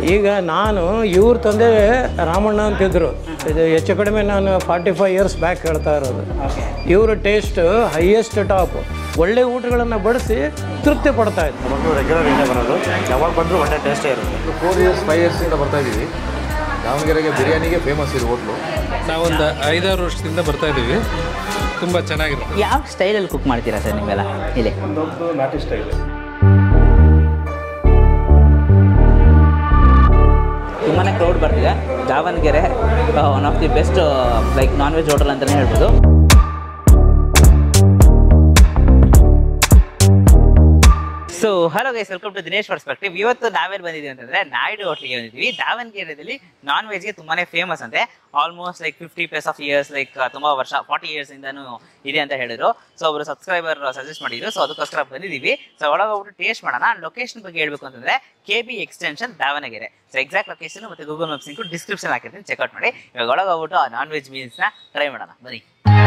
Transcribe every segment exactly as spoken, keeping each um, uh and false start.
ಈಗ ನಾನು ಇವ್ರ ತಂದೆ ರಾಮಣ್ಣ ಅಂತಿದ್ರು. ಇದು ಹೆಚ್ಚು ಕಡಿಮೆ ನಾನು ಫಾರ್ಟಿ ಫೈವ್ ಇಯರ್ಸ್ ಬ್ಯಾಕ್ ಹೇಳ್ತಾ ಇರೋದು. ಇವ್ರ ಟೇಸ್ಟ್ ಹೈಯೆಸ್ಟ್ ಟಾಪ್, ಒಳ್ಳೆ ಊಟಗಳನ್ನು ಬಡಿಸಿ ತೃಪ್ತಿ ಪಡ್ತಾ ಇತ್ತು. ನಮಗೂ ರೆಗ್ಯುಲರ್ ಇಂದ ಬರೋದು, ಯಾವಾಗ ಬಂದರೂ ಒಳ್ಳೆ ಟೇಸ್ಟೇ ಇರುತ್ತೆ. ಫೋರ್ ಇಯರ್ಸ್ ಫೈವ್ ಇಯರ್ಸಿಂದ ಬರ್ತಾ ಇದ್ದೀವಿ. ದಾವಣಗೆರೆಗೆ ಬಿರಿಯಾನಿಗೆ ಫೇಮಸ್ ಇದು ಹೋಟ್ಲು. ನಾವೊಂದು ಐದಾರು ವರ್ಷದಿಂದ ಬರ್ತಾ ಇದ್ದೀವಿ. ತುಂಬ ಚೆನ್ನಾಗಿರುತ್ತೆ. ಯಾವ ಸ್ಟೈಲಲ್ಲಿ ಕುಕ್ ಮಾಡ್ತೀರಾ ಸರ್ ನೀವೆಲ್ಲ ಇಲ್ಲಿ? ನಮ್ಮದು ನಾಟಿ ಸ್ಟೈಲ್. ತುಂಬಾ ಕ್ರೌಡ್ ಬರ್ತಿದೆ. Davanagere one of the best like non veg hotel ಅಂತಲೇ ಹೇಳ್ಬೋದು. So hello guys, welcome to Dinesh perspective. ಇವತ್ತು ನಾವೇನು ಬಂದಿದ್ದೀವಿ ಅಂತಂದ್ರೆ ನಾಯ್ಡು ಹೋಟ್ಲಿಗೆ ಬಂದಿದ್ದೀವಿ. ದಾವಣಗೆರೆಯಲ್ಲಿ ನಾನ್ ವೆಜ್ಗೆ ತುಂಬಾನೇ ಫೇಮಸ್ ಅಂತೆ. Almost like fifty plus of years, like ತುಂಬಾ ವರ್ಷ ಫಾರ್ಟಿ ಇಯರ್ಸ್ ಇಂದಾನು ಇದೆ ಅಂತ ಹೇಳಿದ್ರು. ಸೊ ಒಬ್ರು ಸಬ್ಸ್ಕ್ರೈಬರ್ ಸಜೆಸ್ಟ್ ಮಾಡಿದ್ರು, ಸೊ ಅದಕ್ಕೋಸ್ಕರ ಬಂದಿದ್ದೀವಿ. ಸೊ ಒಳಗೆ ಹೋಗ್ಬಿಟ್ಟು ಟೇಸ್ಟ್ ಮಾಡೋಣ. ಲೊಕೇಶನ್ ಬಗ್ಗೆ ಹೇಳ್ಬೇಕು ಅಂತಂದ್ರೆ K B extension Davangere. So exact location ಮತ್ತೆ ಗೂಗಲ್ ಮ್ಯಾಪ್ಸ್ ಲಿಂಕ್ ಡಿಸ್ಕ್ರಿಪ್ಷನ್ ಹಾಕಿರ್ತೀನಿ, ಚೆಕ್ಔಟ್ ಮಾಡಿ. ಇವಾಗ ಒಳಗೆ ಹೋಗ್ಬಿಟ್ಟು ಆ ನಾನ್ ವೆಜ್ ಮೀಲ್ಸ್ ನ ಟ್ರೈ ಮಾಡೋಣ ಬನ್ನಿ.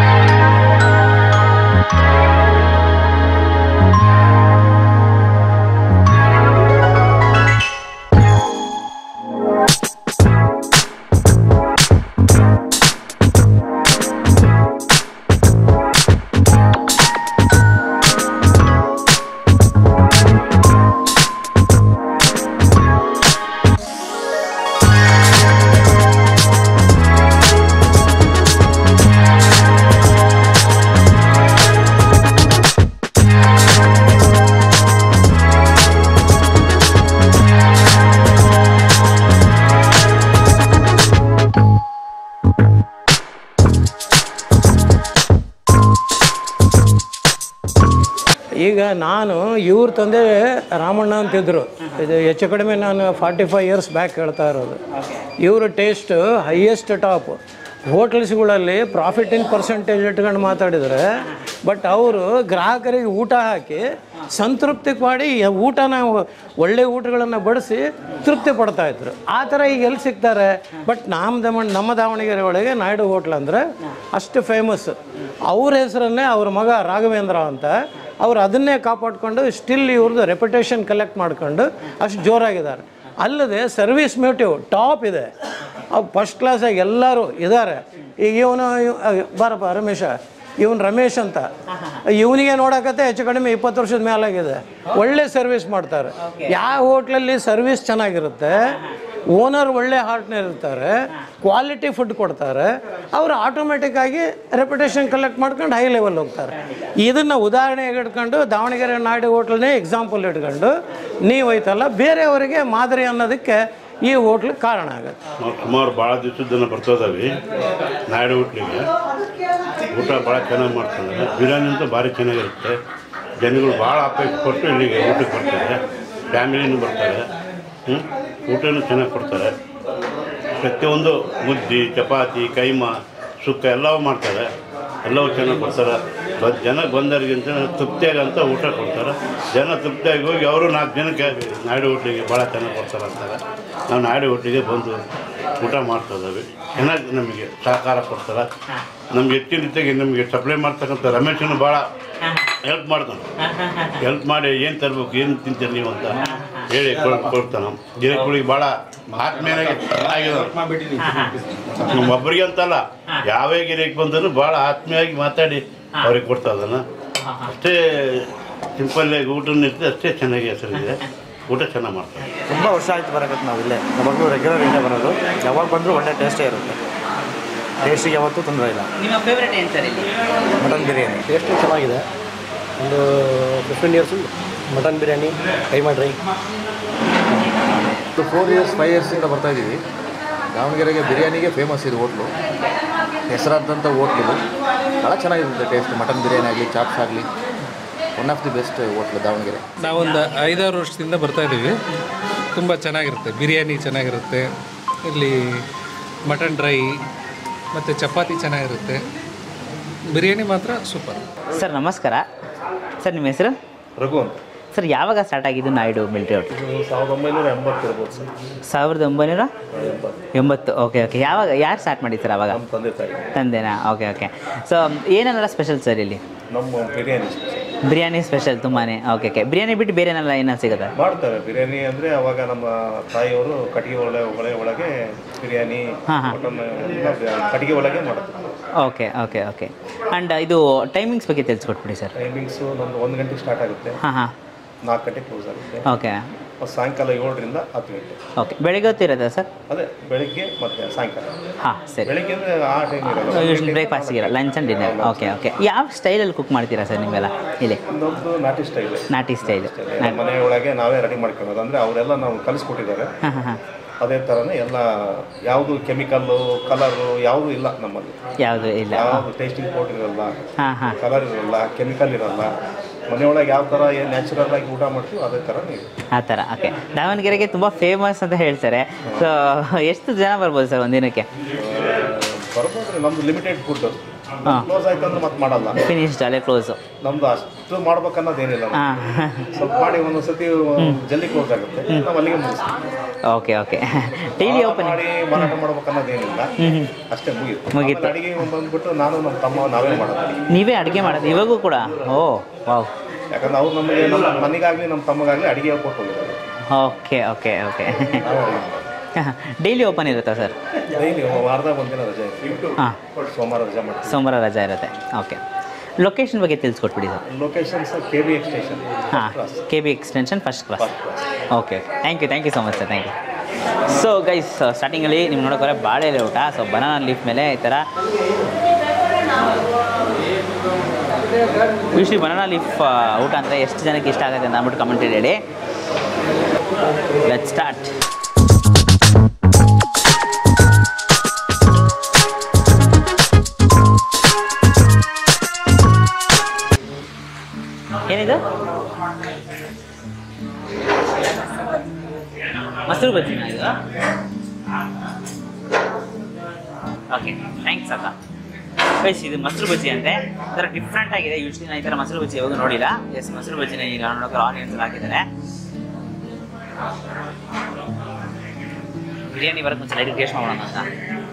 ಈಗ ನಾನು ಇವ್ರ ತಂದೆ ರಾಮಣ್ಣ ಅಂತಿದ್ರು. ಇದು ಹೆಚ್ಚು ಕಡಿಮೆ ನಾನು ಫಾರ್ಟಿ ಫೈವ್ ಇಯರ್ಸ್ ಬ್ಯಾಕ್ ಹೇಳ್ತಾ ಇರೋದು. ಇವ್ರ ಟೇಸ್ಟ್ ಹೈಯೆಸ್ಟ್ ಟಾಪ್. ಹೋಟೆಲ್ಸ್ಗಳಲ್ಲಿ ಪ್ರಾಫಿಟ್ ಇನ್ ಪರ್ಸೆಂಟೇಜ್ ಇಟ್ಕೊಂಡು ಮಾತಾಡಿದರೆ, ಬಟ್ ಅವರು ಗ್ರಾಹಕರಿಗೆ ಊಟ ಹಾಕಿ ಸಂತೃಪ್ತಿ ಮಾಡಿ ಊಟನ ಒಳ್ಳೆ ಊಟಗಳನ್ನು ಬಡಿಸಿ ತೃಪ್ತಿ ಪಡ್ತಾಯಿದ್ರು. ಆ ಥರ ಈಗ ಎಲ್ಲಿ ಸಿಗ್ತಾರೆ? ಬಟ್ ನಮ್ಮ ದಮ ನಮ್ಮ ದಾವಣಗೆರೆ ಒಳಗೆ ನಾಯ್ಡು ಹೋಟ್ಲ್ ಅಂದರೆ ಅಷ್ಟು ಫೇಮಸ್. ಅವ್ರ ಹೆಸರನ್ನೇ ಅವ್ರ ಮಗ ರಾಘವೇಂದ್ರ ಅಂತ ಅವ್ರು ಅದನ್ನೇ ಕಾಪಾಡಿಕೊಂಡು ಸ್ಟಿಲ್ ಇವ್ರದ್ದು ರೆಪ್ಯುಟೇಷನ್ ಕಲೆಕ್ಟ್ ಮಾಡ್ಕೊಂಡು ಅಷ್ಟು ಜೋರಾಗಿದ್ದಾರೆ. ಅಲ್ಲದೆ ಸರ್ವಿಸ್ ಮೋಟಿವ್ ಟಾಪ್ ಇದೆ. ಅವು ಫಸ್ಟ್ ಕ್ಲಾಸಾಗಿ ಎಲ್ಲರೂ ಇದ್ದಾರೆ. ಈಗ ಇವನು ಬಾರಪ್ಪ ರಮೇಶ, ಇವನು ರಮೇಶ್ ಅಂತ, ಇವನಿಗೆ ನೋಡಕತ್ತೆ ಹೆಚ್ಚು ಕಡಿಮೆ ಇಪ್ಪತ್ತು ವರ್ಷದ ಮೇಲಾಗಿದೆ. ಒಳ್ಳೆ ಸರ್ವಿಸ್ ಮಾಡ್ತಾರೆ. ಯಾವ ಹೋಟ್ಲಲ್ಲಿ ಸರ್ವಿಸ್ ಚೆನ್ನಾಗಿರುತ್ತೆ, ಓನರ್ ಒಳ್ಳೆ ಹಾರ್ಟ್ನರ್ ಇರ್ತಾರೆ, ಕ್ವಾಲಿಟಿ ಫುಡ್ ಕೊಡ್ತಾರೆ, ಅವರು ಆಟೋಮೆಟಿಕ್ಕಾಗಿ ರೆಪ್ಯುಟೇಷನ್ ಕಲೆಕ್ಟ್ ಮಾಡ್ಕೊಂಡು ಹೈ ಲೆವೆಲ್ ಹೋಗ್ತಾರೆ. ಇದನ್ನು ಉದಾಹರಣೆಗೆ ಇಟ್ಕೊಂಡು ದಾವಣಗೆರೆ ನಾಯ್ಡು ಹೋಟ್ಲನ್ನೇ ಎಕ್ಸಾಂಪಲ್ ಇಟ್ಕೊಂಡು ನೀವು ಐತಲ್ಲ ಬೇರೆಯವರಿಗೆ ಮಾದರಿ ಅನ್ನೋದಕ್ಕೆ ಈ ಹೋಟ್ಲ್ ಕಾರಣ ಆಗುತ್ತೆ. ನಾವು ಸುಮಾರು ಭಾಳ ದಿವಸದನ್ನ ಬರ್ತದವಿ ನಾಯ್ಡು ಹೋಟ್ಲಿಗೆ. ಊಟ ಭಾಳ ಚೆನ್ನಾಗಿ ಮಾಡ್ತಾರೆ. ಬಿರಿಯಾನಿ ಅಂತೂ ಭಾರಿ ಚೆನ್ನಾಗಿರುತ್ತೆ. ಜನಗಳು ಭಾಳ ಅಪೇಕ್ಷೆ ಕೊಟ್ಟು ಇಲ್ಲಿಗೆ ಊಟಕ್ಕೆ ಬರ್ತಾರೆ. ಫ್ಯಾಮಿಲಿನೂ ಬರ್ತಾರೆ. ಹ್ಞೂ ಊಟನೂ ಚೆನ್ನಾಗಿ ಕೊಡ್ತಾರೆ. ಪ್ರತಿಯೊಂದು ಮುದ್ದೆ, ಚಪಾತಿ, ಕೈಮಾ, ಸುಕ್ಕ ಎಲ್ಲವೂ ಮಾಡ್ತಾರೆ. ಎಲ್ಲವೂ ಚೆನ್ನಾಗಿ ಕೊಡ್ತಾರೆ. ಬ ಜನ ಬಂದವರಿಗಿಂತ ತೃಪ್ತಿಯಾಗಂತ ಊಟ ಕೊಡ್ತಾರೆ. ಜನ ತೃಪ್ತಿಯಾಗಿ ಹೋಗಿ ಅವರು ನಾಲ್ಕು ಜನಕ್ಕೆ ನಾಯ್ಡು ಹೋಟ್ಲಿಗೆ ಭಾಳ ಚೆನ್ನಾಗಿ ಕೊಡ್ತಾರೆ ಅಂತಾರೆ. ನಾವು ನಾಯ್ಡು ಹೋಟ್ಲಿಗೆ ಬಂದು ಊಟ ಮಾಡ್ತಿದ್ದೀವಿ. ಚೆನ್ನಾಗಿ ನಮಗೆ ಸಹಕಾರ ಕೊಡ್ತಾರೆ. ನಮ್ಗೆ ಹೆಚ್ಚಿನ ರೀತಿಯಾಗಿ ನಮಗೆ ಸಪ್ಲೈ ಮಾಡ್ತಕ್ಕಂಥ ರಮೇಶನು ಭಾಳ ಹೆಲ್ಪ್ ಮಾಡ್ತಾನೆ. ಹೆಲ್ಪ್ ಮಾಡಿ ಏನು ತರಬೇಕು, ಏನು ತಿಂತೀರಿ ನೀವು ಅಂತ ಹೇಳಿ ಕೊಡ್ತಾನೆ. ಗಿರಾಕಿಗಳಿಗೆ ಭಾಳ ಆತ್ಮೀಯನಾಗಿ ಆಗಿದ್ದಾನೆ. ಒಬ್ಬರಿಗೆ ಅಂತಲ್ಲ, ಯಾವೇ ಗಿರಾಕಿ ಬಂದರೂ ಭಾಳ ಆತ್ಮೀಯವಾಗಿ ಮಾತಾಡಿ ಅವ್ರಿಗೆ ಕೊಡ್ತಾ ಇದ್ದಾನೆ. ಅಷ್ಟೇ ಸಿಂಪಲ್ಲಾಗಿ ಊಟನ ಇರ್ತದೆ, ಅಷ್ಟೇ ಚೆನ್ನಾಗಿ ಹೆಸರಿದೆ. ಊಟ ಚೆನ್ನಾಗಿ ಮಾಡ್ತಾರೆ. ತುಂಬ ವರ್ಷ ಆಯ್ತು ಬರೋಕ್ಕೆ ನಾವು ಇಲ್ಲೇ. ನಮಗೂ ರೆಗ್ಯುಲರ್ ಇಂದ ಬರೋದು, ಯಾವಾಗ ಬಂದರೂ ಒಳ್ಳೆ ಟೇಸ್ಟೇ ಇರುತ್ತೆ. ಟೇಸ್ಟಿಗೆ ಯಾವತ್ತೂ ತೊಂದರೆ ಇಲ್ಲ. ನಿಮ್ಮ ಫೇವ್ರೇಟ್ ಏನು ಸರ್ ಇಲ್ಲಿ? ಮಟನ್ ಬಿರಿಯಾನಿ ಟೇಸ್ಟು ಚೆನ್ನಾಗಿದೆ. ಒಂದು fifteen years mutton biryani, keema dry. Four years five ಇಯರ್ಸಿಂದ ಬರ್ತಾ ಇದ್ದೀವಿ. ದಾವಣಗೆರೆಗೆ ಬಿರಿಯಾನಿಗೆ ಫೇಮಸ್ ಇದು ಹೋಟ್ಲು. ಹೆಸರಾದಂಥ ಹೋಟ್ಲು ಭಾಳ ಚೆನ್ನಾಗಿರುತ್ತೆ. ಟೇಸ್ಟ್ ಮಟನ್ ಬಿರಿಯಾನಿ ಆಗಲಿ, ಚಾಪ್ಸ್ ಆಗಲಿ, one of the best hotel Davangere. ನಾವೊಂದು ಐದಾರು ವರ್ಷದಿಂದ ಬರ್ತಾ ಇದ್ದೀವಿ. ತುಂಬ ಚೆನ್ನಾಗಿರುತ್ತೆ. ಬಿರಿಯಾನಿ ಚೆನ್ನಾಗಿರುತ್ತೆ. ಇಲ್ಲಿ ಮಟನ್ ಡ್ರೈ ಮತ್ತು ಚಪಾತಿ ಚೆನ್ನಾಗಿರುತ್ತೆ. ಬಿರಿಯಾನಿ ಮಾತ್ರ ಸೂಪರ್. ಸರ್ ನಮಸ್ಕಾರ. ಸರ್ ನಿಮ್ಮ ಹೆಸರು? ರಘು ಅಂತ. ಸರ್ ಯಾವಾಗ ಸ್ಟಾರ್ಟ್ ಆಗಿದ್ದು ನಾಯ್ಡು ಮಿಲ್ಟ್ರಿ ಹೋಟ್ಲ್? ಸಾವಿರದ ಒಂಬೈನೂರ ಎಂಬತ್ತು ಇರ್ಬೋದು ಸರ್. ಸಾವಿರದ ಒಂಬೈನೂರ ಎಂಬತ್ತು. Okay okay. ಯಾವಾಗ ಯಾರು ಸ್ಟಾರ್ಟ್ ಮಾಡಿದ್ದು ಸರ್ ಅವಾಗ? ತಂದೆ ತಾಯಿ. ತಂದೆನಾ? Okay okay. ಸೊ ಏನೆಲ್ಲ ಸ್ಪೆಷಲ್ ಸರ್ ಇಲ್ಲಿ? ನಮ್ಮ ಬಿರಿಯಾನಿ ಬಿರಿಯಾನಿ ಸ್ಪೆಷಲ್ ತುಂಬಾ. ಓಕೆ ಓಕೆ ಬಿರಿಯಾನಿ ಬಿಟ್ಟು ಬೇರೆನೆಲ್ಲ ಏನಾದ್ರು ಸಿಗುತ್ತೆ? ಮಾಡ್ತಾರೆ ಬಿರಿಯಾನಿ ಅಂದರೆ ಅವಾಗ ನಮ್ಮ ತಾಯಿಯವರು ಕಟ್ಟಿಗೆ ಒಳ್ಳೆ ಒಳೆ ಒಳಗೆ ಬಿರಿಯಾನಿ ಹಾಂ ಹಾಂ ಮಟನ್ ಕಟ್ಟಿಗೆ ಒಳಗೆ ಮಾಡುತ್ತೆ. ಓಕೆ ಓಕೆ ಓಕೆ ಆ್ಯಂಡ್ ಇದು ಟೈಮಿಂಗ್ಸ್ ಬಗ್ಗೆ ತಿಳಿಸ್ಕೊಟ್ಬಿಡಿ ಸರ್. ಟೈಮಿಂಗ್ಸು ನಮ್ಮದು ಒಂದು ಗಂಟೆಗೆ ಸ್ಟಾರ್ಟ್ ಆಗುತ್ತೆ, ಹಾಂ ಹಾಂ ನಾಲ್ಕು ಗಂಟೆಗೆ ಕ್ಲೋಸ್ ಆಗುತ್ತೆ. ಓಕೆ ಸಾಯಂಕಾಲ ಏಳರಿಂದ ಹತ್ತು ಗಂಟೆ. ಓಕೆ ಬೆಳಿಗ್ಗೆ ಹೊತ್ತು ಇರೋದಾ ಸರ್? ಅದೇ ಬೆಳಿಗ್ಗೆ ಮತ್ತು ಸಾಯಂಕಾಲ. ಹಾಂ ಸರಿ. ಬೆಳಿಗ್ಗೆ ಅಂದರೆ ಆ ಟೈಮ್ ಇರಲ್ಲ, ಯೂಶ್ವಲಿ ಬ್ರೇಕ್ಫಾಸ್ಟ್ ಇರಲ್ಲ, lunch and dinner. Okay okay ಯಾವ ಸ್ಟೈಲಲ್ಲಿ ಕುಕ್ ಮಾಡ್ತೀರಾ ಸರ್ ನೀವೆಲ್ಲ ಇಲ್ಲಿ? ನಮ್ಮದು ನಾಟಿ ಸ್ಟೈಲ್. ನಾಟಿ ಸ್ಟೈಲು. ನಮ್ಮ ಮನೆ ಒಳಗೆ ನಾವೇ ರೆಡಿ ಮಾಡ್ಕೊಳ್ಳೋದು, ಅಂದರೆ ಅವರೆಲ್ಲ ನಾವು ಕಲಿಸ್ಕೊಟ್ಟಿದ್ದಾರೆ. ಹಾಂ ಹಾಂ ಹಾಂ ಅದೇ ಥರನೇ ಎಲ್ಲ, ಯಾವುದು ಕೆಮಿಕಲ್ಲು ಕಲರು ಯಾವುದೂ ಇಲ್ಲ ನಮ್ಮಲ್ಲಿ. ಯಾವುದು ಇಲ್ಲ. ಯಾವುದು ಟೇಸ್ಟಿಂಗ್ ಪೌಡರ್ ಇರಲ್ಲ, ಹಾಂ ಹಾಂ ಕಲರ್ ಇರಲ್ಲ, ಕೆಮಿಕಲ್ ಇರಲ್ಲ. ಮನೆಯೊಳಗೆ ಯಾವ ಥರ ಏನು ನ್ಯಾಚುರಲ್ ಆಗಿ ಊಟ ಮಾಡ್ತೀವಿ ಅದೇ ಥರ ನೀವು ಆ ಥರ. ಓಕೆ ದಾವಣಗೆರೆಗೆ ತುಂಬ ಫೇಮಸ್ ಅಂತ ಹೇಳ್ತಾರೆ. ಸೊ ಎಷ್ಟು ಜನ ಬರ್ಬೋದು ಸರ್ ಒಂದಿನಕ್ಕೆ? ಬರ್ಬೋದು. ನಮ್ಮದು ಲಿಮಿಟೆಡ್ ಫುಡ್, ಹಾಂ ಕ್ಲೋಸ್ ಆಯ್ತು ಅಂದ್ರೆ ಮತ್ತೆ ಮಾಡಲ್ಲ, ಫಿನಿಶ್ಡ್ ಅಲ್ಲೇ ಕ್ಲೋಸು. ನಮ್ಮದು ಅಷ್ಟು ಮಾಡ್ಬೇಕನ್ನೋದೇನಿಲ್ಲ. ಹಾಂ ಸ್ವಲ್ಪ ಮಾಡಿ ಒಂದೊಂದು ಸತಿ ಜಲ್ದಿ ಕ್ಲೋಸ್ ಆಗುತ್ತೆ, ನಾವು ಅಲ್ಲಿಗೆ ಮುಗಿಸ್ತೀವಿ. ಓಕೆ ಓಕೆ ಡೈಲಿ ಓಪನ್ ಮಾಡಿ ಮಾರಾಟ ಮಾಡ್ಬೇಕನ್ನೋದೇನಿಲ್ಲ, ಹ್ಞೂ ಹ್ಞೂ ಅಷ್ಟೇ ಮುಗೀತು. ಮುಗೀತು. ಅಡಿಗೆ ಬಂದ್ಬಿಟ್ಟು ನಾನು ನಮ್ಮ ತಮ್ಮ ನಾವೇ ಮಾಡೋದು. ನೀವೇ ಅಡುಗೆ ಮಾಡೋದು ಇವಾಗೂ ಕೂಡ? Oh wow. ಯಾಕಂದ್ರೆ ಅವ್ರು ನಮಗೆ ನಮ್ಮ ಮನೆಗಾಗಲಿ ನಮ್ಮ ತಮ್ಮಗಾಗಲಿ ಅಡುಗೆ ಹೇಳ್ಕೊಟ್ಟು ಹೋಗಿದ್ದಾರೆ. Okay okay okay daily open ಇರುತ್ತಾ ಸರ್? ಡೈಲಿ ವಾರದಾಗ ಒಂದಿನ ರಜೆ ಇರುತ್ತೆ, ಹಾಂ ಸೋಮವಾರ ರಜೆ ಮಾಡ್ತೀವಿ. ಸೋಮವಾರ ರಜಾ ಇರುತ್ತೆ. ಓಕೆ ಲೊಕೇಶನ್ ಬಗ್ಗೆ ತಿಳಿಸ್ಕೊಟ್ಬಿಡಿ sir. Locations K B extension. ಹಾಂ K B extension first class. Okay okay thank you thank you so much sir, thank you. So guys ಸ್ಟಾರ್ಟಿಂಗಲ್ಲಿ ನಿಮ್ಗೆ ನೋಡೋಕೆ ಬಾಳೆ ಎಲೆ ಊಟ. ಸೊ ಬನಾನಾ ಲೀಫ್ ಮೇಲೆ ಈ ಥರ ಯೂಶ್ವಲಿ ಬನಾನಾ ಲೀಫ್ ಊಟ ಅಂದರೆ ಎಷ್ಟು ಜನಕ್ಕೆ ಇಷ್ಟ ಆಗುತ್ತೆ ಅಂತ ಅಂದ್ಬಿಟ್ಟು ಕಮೆಂಟ್ ಹೇಳಿ. Let's start. ಏನಿದು? ಮೊಸರು ಬಜ್ಜಿನ ಇದು? ಓಕೆ ಥ್ಯಾಂಕ್ಸ್ ಅಕ್ಕ. ಗೈಸ್ ಇದು ಮೊಸರು ಬಜ್ಜಿ ಅಂತೆ, ಈ ಥರ ಡಿಫ್ರೆಂಟ್ ಆಗಿದೆ. ಯೂಶ್ವಲಿ ನಾನು ಈ ಥರ ಮೊಸರು ಬಜ್ಜಿ ಯಾವಾಗ ನೋಡಿಲ್ಲ. ಎಸ್ ಮೊಸರು ಬಜ್ಜಿನ ಈಗ ನೋಡೋಕೆ ಆನಿಯನ್ಸ್ ಹಾಕಿದ್ದಾರೆ. ಬಿರಿಯಾನಿ ಬರೋಕ್ಕೆ ಮುಂಚೆ ಲೈಟ್ ಟೇಸ್ಟ್ ಮಾಡೋಣ ಅಂತ.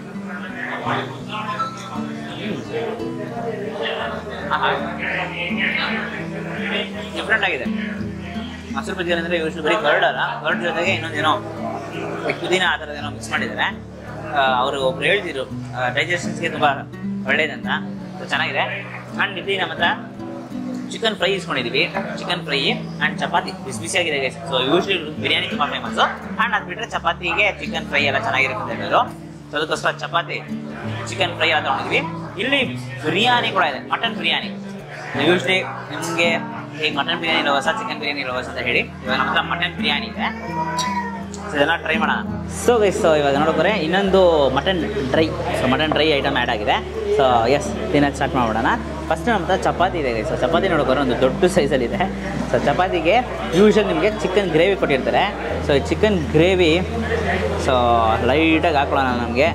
ಡಿಫ್ರೆಂಟ್ ಆಗಿದೆ. ಮೊಸರು ಬಜ್ಜಿ ಅಂದರೆ ಯೂಶ್ವಲಿ ಬರೀ ಕರ್ಡ್ ಅಲ್ಲ, ಕರ್ಡ್ ಜೊತೆಗೆ ಇನ್ನೊಂದೇನೋ ಪುದೀನ ಆ ಥರದ್ದೇನೋ ಮಿಕ್ಸ್ ಮಾಡಿದ್ದಾರೆ. ಅವರು ಒಬ್ರು ಹೇಳ್ತಿದ್ರು ಡೈಜೆಷನ್ಸ್ಗೆ ತುಂಬ ಒಳ್ಳೇದಂತ. ಸೊ ಚೆನ್ನಾಗಿದೆ. ಆ್ಯಂಡ್ ಇಲ್ಲಿ ನಮ್ಮ ಹತ್ರ ಚಿಕನ್ ಫ್ರೈ ಇಸ್ಕೊಂಡಿದ್ದೀವಿ. ಚಿಕನ್ ಫ್ರೈ ಆ್ಯಂಡ್ ಚಪಾತಿ ಬಿಸಿ ಬಿಸಿಯಾಗಿದೆ ಗೈಸ್. ಸೊ ಯೂಶ್ವಲಿ ಬಿರಿಯಾನಿ ತುಂಬ ಫೇಮಸ್ಸು. ಆ್ಯಂಡ್ ಅದು ಬಿಟ್ಟರೆ ಚಪಾತಿಗೆ ಚಿಕನ್ ಫ್ರೈ ಎಲ್ಲ ಚೆನ್ನಾಗಿರುತ್ತೆ ಎಲ್ಲರೂ. ಸೊ ಅದಕ್ಕೋಸ್ಕರ ಚಪಾತಿ ಚಿಕನ್ ಫ್ರೈ ಎಲ್ಲ ತೊಗೊಂಡಿದ್ವಿ. ಇಲ್ಲಿ ಬಿರಿಯಾನಿ ಕೂಡ ಇದೆ, ಮಟನ್ ಬಿರಿಯಾನಿ. ಯೂಶ್ವಲಿ ನಿಮಗೆ ಈಗ mutton biryani lovers chicken biryani lovers ಅಂತ ಹೇಳಿ, ಇವಾಗ ನಮ್ಮ ಹತ್ರ ಮಟನ್ ಬಿರಿಯಾನಿ ಇದೆ. ಸೊ ಇದೆಲ್ಲ ಟ್ರೈ ಮಾಡೋಣ. ಸೊ ಗೈಸ್ ಸೊ ಇವಾಗ ನೋಡಿದ್ರೆ ಇನ್ನೊಂದು mutton dry. So mutton dry item add ಆಗಿದೆ. ಸೊ ಎಸ್ ತಿನ್ನೋದು ಸ್ಟಾರ್ಟ್ ಮಾಡ್ಬಿಡೋಣ. ಫಸ್ಟ್ ನಮ್ಮ ಹತ್ರ ಚಪಾತಿ ಇದೆ ಗೈಸ್. ಸೊ ಚಪಾತಿ ನೋಡೋಕೆ ಒಂದು ದೊಡ್ಡ ಸೈಜಲ್ಲಿದೆ. ಸೊ ಚಪಾತಿಗೆ ಯೂಶ್ವಲಿ ನಿಮಗೆ ಚಿಕನ್ ಗ್ರೇವಿ ಕೊಟ್ಟಿರ್ತಾರೆ. ಸೊ ಈ ಚಿಕನ್ ಗ್ರೇವಿ ಸೊ ಲೈಟಾಗಿ ಹಾಕೊಳ್ಳೋಣ ನಮಗೆ.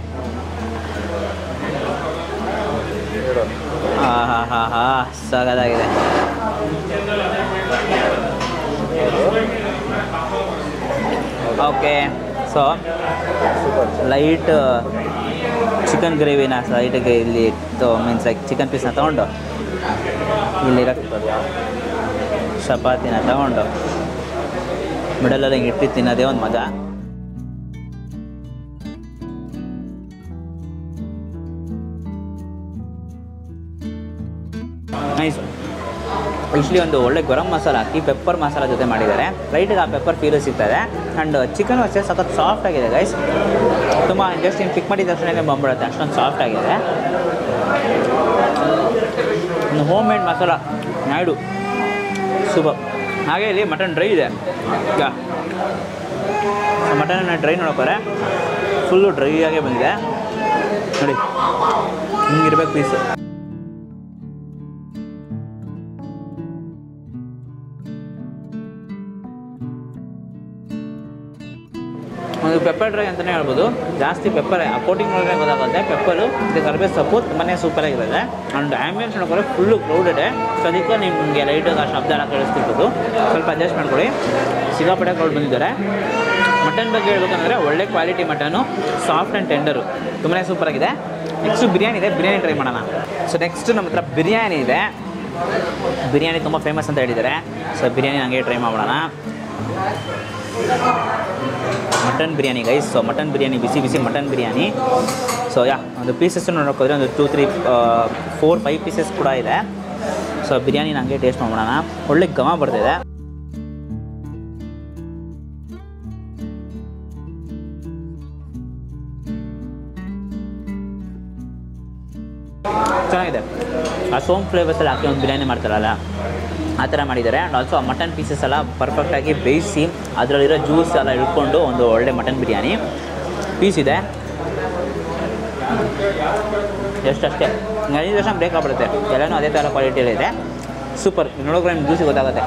ಹಾಂ ಹಾಂ ಹಾಂ ಹಾಂ ಸಾಕಾಗಿದೆ. ಓಕೆ ಸೊ ಲೈಟ್ ಚಿಕನ್ ಗ್ರೇವಿನ ಲೈಟಿಗೆ ಇಲ್ಲಿ ಮೀನ್ಸ್ ಲೈಕ್ ಚಿಕನ್ ಪೀಸ್ನ ತೊಗೊಂಡು ಇಲ್ಲಿರೋ ಚಪಾತಿನ ತಗೊಂಡು ಮಿಡಲಲ್ಲಿ ಹಿಂಗೆ ಇಟ್ಟು ತಿನ್ನೋದೇ ಒಂದು ಮಜಾ. ನೈಸ್. ಯೂಶ್ವಲಿ ಒಂದು ಒಳ್ಳೆ ಗರಂ ಮಸಾಲ ಹಾಕಿ ಪೆಪ್ಪರ್ ಮಸಾಲ ಜೊತೆ ಮಾಡಿದ್ದಾರೆ. ಲೈಟಿಗೆ ಆ ಪೆಪ್ಪರ್ ಫೀಲು ಸಿಗ್ತದೆ. ಆ್ಯಂಡ್ ಚಿಕನ್ ಅಷ್ಟೇ ಸಖತ್ ಸಾಫ್ಟ್ ಆಗಿದೆ ಗೈಸ್. ತುಂಬ ಜಸ್ಟ್ ಹಿಂಗೆ ಪಿಕ್ ಮಾಡಿದ ತಕ್ಷಣ ಬಂದ್ಬಿಡುತ್ತೆ, ಅಷ್ಟೊಂದು ಸಾಫ್ಟ್ ಆಗಿದೆ. ಒಂದು home made masala Naidu super. ಹಾಗೆ ಇಲ್ಲಿ ಮಟನ್ ಡ್ರೈ ಇದೆ. ಈಗ ಮಟನ್ ಡ್ರೈ ನೋಡೋಕ್ಕೋರೆ ಫುಲ್ಲು ಡ್ರೈ ಆಗೇ ಬಂದಿದೆ ನೋಡಿ, ಹಿಂಗಿರ್ಬೇಕು ಪೀಸು. ಒಂದು ಪೆಪ್ಪರ್ ಡ್ರೈ ಅಂತಲೇ ಹೇಳ್ಬೋದು. ಜಾಸ್ತಿ ಪೆಪ್ಪರ್ ಆ ಕೋಟಿಂಗ್ ಒಳಗೆ ಗೊತ್ತಾಗುತ್ತೆ. ಪೆಪ್ಪರು ಇದು ಕರಿಬೇವು ಸೊಪ್ಪು ತುಂಬಾ ಸೂಪರಾಗಿರುತ್ತೆ. ಆ್ಯಂಡ್ ಆ್ಯಂಬಿಯನ್ಸ್ ನೋಡ್ಕೊಳ್ಳಿ ಫುಲ್ಲು ಕ್ರೌಡೆಡ್. ಸೊ ಅದಕ್ಕೆ ನಿಮಗೆ ಲೈಟಾಗಿ ಆ ಶಬ್ದ ಎಲ್ಲ ಕೇಳಿಸ್ತಿರ್ಬೋದು, ಸ್ವಲ್ಪ ಅಡ್ಜಸ್ಟ್ ಮಾಡ್ಕೊಳ್ಳಿ. ಸಿಕ್ಕಾಪಟ್ಟೆ ಕ್ರೌಡ್ ಬಂದಿದ್ದಾರೆ. ಮಟನ್ ಬಗ್ಗೆ ಹೇಳ್ಬೇಕಂದ್ರೆ ಒಳ್ಳೆ quality mutton, soft and tender, ತುಂಬಾ ಸೂಪರಾಗಿದೆ. ನೆಕ್ಸ್ಟು ಬಿರಿಯಾನಿ ಇದೆ, ಬಿರಿಯಾನಿ ಟ್ರೈ ಮಾಡೋಣ. ಸೊ ನೆಕ್ಸ್ಟ್ ನಮ್ಮ ಹತ್ರ ಬಿರಿಯಾನಿ ಇದೆ. ಬಿರಿಯಾನಿ ತುಂಬ ಫೇಮಸ್ ಅಂತ ಹೇಳಿದ್ದಾರೆ. ಸೊ ಬಿರಿಯಾನಿ ಹಂಗೆ ಟ್ರೈ ಮಾಡೋಣ. Mutton biryani guys. So mutton biryani, ಬಿಸಿ ಬಿಸಿ ಮಟನ್ ಬಿರಿಯಾನಿ. ಸೊ ಯಾ ಒಂದು ಪೀಸಸ್ ನೋಡೋಕ್ಕೋದ್ರೆ ಒಂದು two three four five pieces ಕೂಡ ಇದೆ. ಸೊ ಬಿರಿಯಾನಿ ಹಂಗೆ ಟೇಸ್ಟ್ ಮಾಡೋಣ. ಒಳ್ಳೆ ಘಮ ಬರ್ತಿದೆ. ಚೆನ್ನಾಗಿದೆ. ಆ ಸೋಮ್ ಫ್ಲೇವರ್ಸ್ ಎಲ್ಲ ಹಾಕಿ ಒಂದು ಬಿರಿಯಾನಿ ಮಾಡ್ತಾರಲ್ಲ ಆ ಥರ ಮಾಡಿದ್ದಾರೆ. ಆ್ಯಂಡ್ ಆಲ್ಸೋ ಆ ಮಟನ್ ಪೀಸಸ್ ಎಲ್ಲ ಪರ್ಫೆಕ್ಟಾಗಿ ಬೇಯಿಸಿ ಅದರಲ್ಲಿರೋ ಜ್ಯೂಸ್ ಎಲ್ಲ ಇಳ್ಕೊಂಡು ಒಂದು ಒಳ್ಳೆ ಮಟನ್ ಬಿರಿಯಾನಿ ಪೀಸ್ ಇದೆ. ಎಷ್ಟಷ್ಟೇ ಐದು ವರ್ಷ ಬ್ರೇಕ್ ಆಗ್ಬಿಡುತ್ತೆ. ಎಲ್ಲನೂ ಅದೇ ಥರ ಕ್ವಾಲಿಟಿಯಲ್ಲಿ ಇದೆ. ಸೂಪರ್. ನೋಡೋಕೆ ನಿಮ್ಗೆ ಜ್ಯೂಸಿ ಗೊತ್ತಾಗುತ್ತೆ.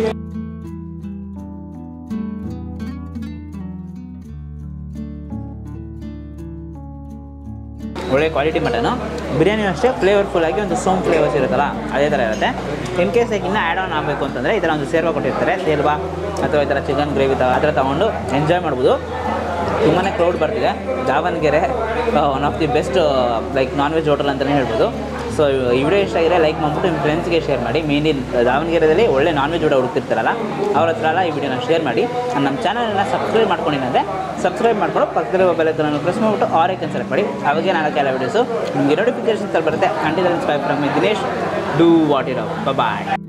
ಒಳ್ಳೆ ಕ್ವಾಲಿಟಿ ಮಟನು. ಬಿರಿಯಾನಿ ಅಷ್ಟೇ ಫ್ಲೇವರ್ಫುಲ್ಲಾಗಿ ಒಂದು ಸೋಮ್ ಫ್ಲೇವರ್ಸ್ ಇರುತ್ತಲ್ಲ ಅದೇ ಥರ ಇರುತ್ತೆ. ಇನ್ ಕೇಸ್ ಇನ್ನೂ ಆ್ಯಡ್ ಆನ್ ಆಗಬೇಕು ಅಂತಂದರೆ ಈ ಥರ ಒಂದು ಸೇರ್ವಾ ಕೊಟ್ಟಿರ್ತಾರೆ. ಸೇರ್ವಾ ಅಥವಾ ಈ ಥರ ಚಿಕನ್ ಗ್ರೇವಿ ಆ ಥರ ತೊಗೊಂಡು ಎಂಜಾಯ್ ಮಾಡ್ಬೋದು. ತುಂಬಾ ಕ್ರೌಡ್ ಬರ್ತಿದೆ. Davanagere one of the best like non veg hotel ಅಂತಲೇ ಹೇಳ್ಬೋದು. ಸೊ ಈ ವಿಡಿಯೋ ಇಷ್ಟ ಆಗಿದ್ರೆ ಲೈಕ್ ಮಾಡಿಬಿಟ್ಟು ನಿಮ್ಮ ಫ್ರೆಂಡ್ಸ್ಗೆ ಶೇರ್ ಮಾಡಿ. ಮೇನ್ಲಿ ದಾವಣಗೆರೆಯಲ್ಲಿ ಒಳ್ಳೆ ನಾನ್ ವೆಜ್ ಊಟ ಹುಡುಕ್ತಿರ್ತಾರಲ್ಲ ಅವ್ರ ಹತ್ರ ಎಲ್ಲ ಈ ವಿಡಿಯೋನ ಶೇರ್ ಮಾಡಿ. ನಮ್ಮ ಚಾನಲ್ನ ಸಬ್ಸ್ಕ್ರೈಬ್ ಮಾಡ್ಕೊಂಡಿನಂದರೆ ಸಬ್ಸ್ಕ್ರೈಬ್ ಮಾಡ್ಕೊಂಡು ಪಕ್ಕದಲ್ಲಿರುವ ಬೆಲ್ ಐಕಾನ್ ಪ್ರೆಸ್ ಮಾಡಿಬಿಟ್ಟು ಆಲ್ ಐಕಾನ್ ಸೆಲೆಕ್ಟ್ ಮಾಡಿ. ಅವಾಗೆ ನಾಲ್ಕು ಎಲ್ಲ ವೀಡಿಯೋಸು ನಿಮಗೆ ನೋಟಿಫಿಕೇಶನ್ಸ್ ಬರುತ್ತೆ. Until inspire from Dinesh. Do what you love. Bye.